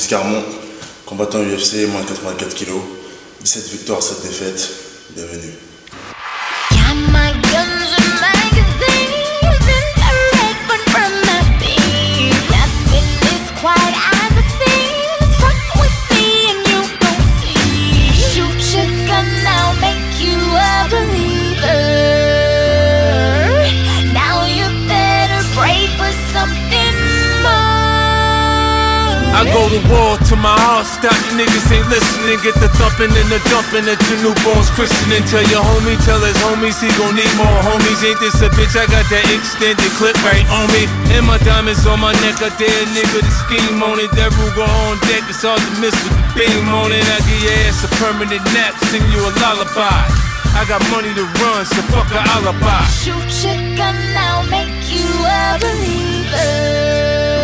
Carmon, combattant UFC, moins de 84 kg, 17 victoires, 7 défaites. Bienvenue. I go to war till my heart stop. Niggas ain't listening. Get the thumping and the dumping at your newborn's christening. Tell your homie, tell his homies he gon' need more homies. Ain't this a bitch? I got that extended clip right on me. And my diamonds on my neck. I dare a nigga to scheme on it. That Ruger on deck. It's hard to miss with the beam on it. I give your ass a permanent nap. Sing you a lullaby. I got money to run, so fuck a alibi. Shoot your gun now, make you a believer.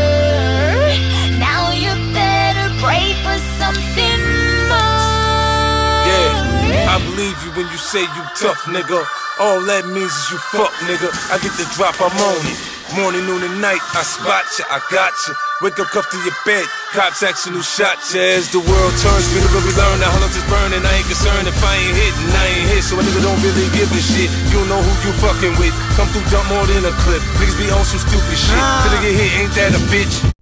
Pray for something more. Yeah, I believe you when you say you tough, nigga. All that means is you fuck, nigga. I get the drop, I'm on it. Morning, noon, and night, I spot ya, I got ya. Wake up, cuff to your bed, cops action who shot ya. As the world turns, we learn that how is burning. I ain't concerned if I ain't hitting, I ain't hit. So a nigga don't really give a shit. You know who you fucking with. Come through, dump more than a clip. Niggas be on some stupid shit. Till they get hit, ain't that a bitch?